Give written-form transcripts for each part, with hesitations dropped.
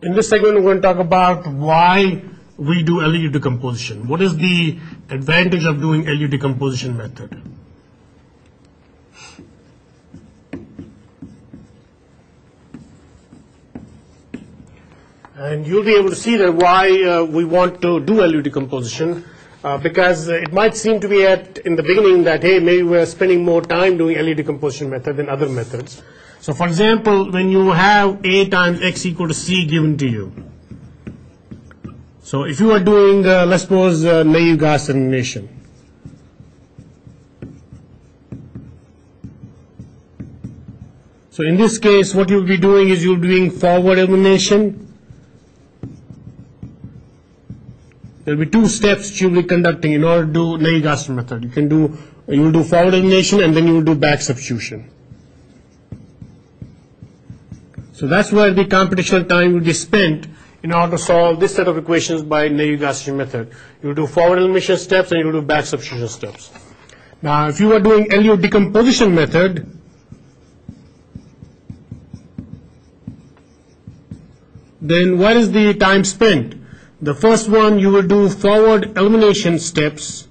In this segment, we're going to talk about why we do LU decomposition. What is the advantage of doing LU decomposition method? And you'll be able to see that why we want to do LU decomposition, because it might seem to be in the beginning that, hey, maybe we're spending more time doing LU decomposition method than other methods. So for example, when you have A times X equal to C given to you, so if you are doing, let's suppose, naive Gauss elimination, so in this case, what you'll be doing is you'll be doing forward elimination. There will be two steps that you'll be conducting in order to do naive Gauss method. You will do forward elimination and then you will do back substitution. So that's where the computational time will be spent in order to solve this set of equations by naive Gaussian method. You will do forward elimination steps and you will do back substitution steps. Now, if you are doing LU decomposition method, then what is the time spent? The first one, you will do forward elimination steps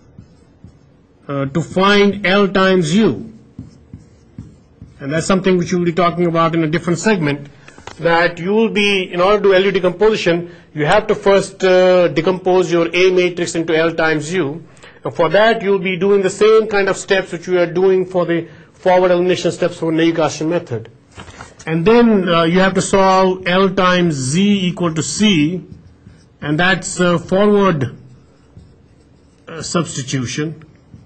to find L times U. And that's something which you will be talking about in a different segment, that you will be, in order to do LU decomposition, you have to first decompose your A matrix into L times U. And for that, you will be doing the same kind of steps which we are doing for the forward elimination steps for naive Gaussian method. And then you have to solve L times Z equal to C, and that's forward substitution.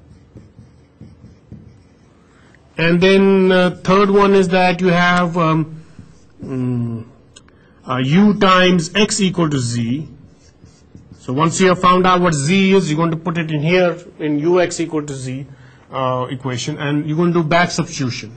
And then third one is that you have U times X equal to Z. So once you have found out what Z is, you're going to put it in here in UX equal to Z equation, and you're going to do back substitution.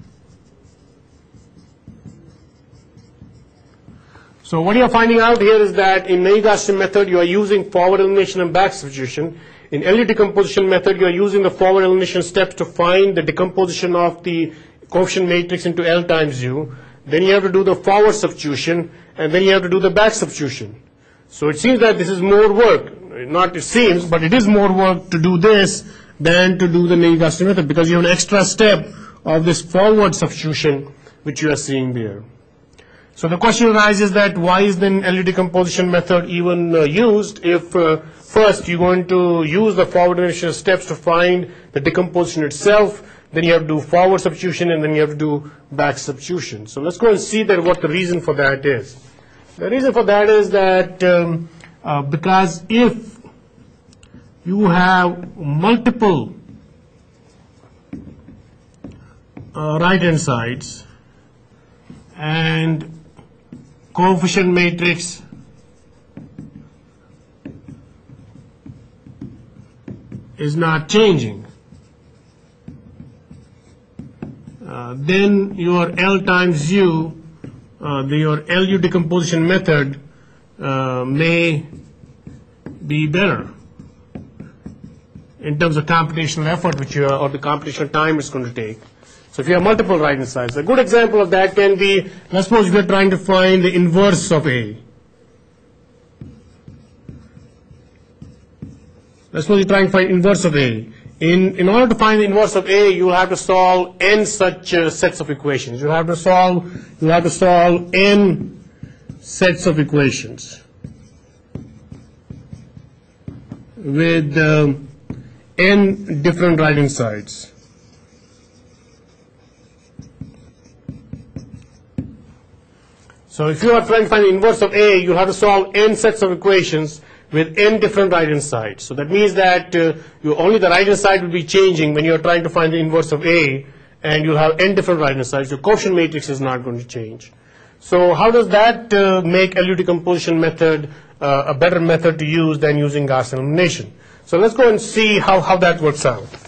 So what you're finding out here is that in naive Gaussian method, you are using forward elimination and back substitution. In LU decomposition method, you are using the forward elimination steps to find the decomposition of the coefficient matrix into L times U. Then you have to do the forward substitution, and then you have to do the back substitution. So it seems that this is more work. Not it seems, but it is more work to do this than to do the naive Gaussian method, because you have an extra step of this forward substitution which you are seeing there. So the question arises that why is then LU decomposition method even used if first you're going to use the forward elimination steps to find the decomposition itself, then you have to do forward substitution, and then you have to do back substitution. So let's go and see that what the reason for that is. The reason for that is that because if you have multiple right-hand sides and coefficient matrix is not changing, then your L times U, your LU decomposition method may be better in terms of computational effort which you are, or the computational time it's going to take. So if you have multiple right-hand sides, a good example of that can be, let's suppose we are trying to find the inverse of A. Let's suppose you're trying to find inverse of A. In order to find the inverse of A, you will have to solve n such sets of equations. You have to solve n sets of equations with n different right-hand sides. So if you are trying to find the inverse of A, you have to solve n sets of equations with n different right-hand sides. So that means that only the right-hand side will be changing when you are trying to find the inverse of A, and you'll have n different right-hand sides. Your coefficient matrix is not going to change. So how does that make LU decomposition method a better method to use than using Gaussian elimination? So let's go and see how that works out.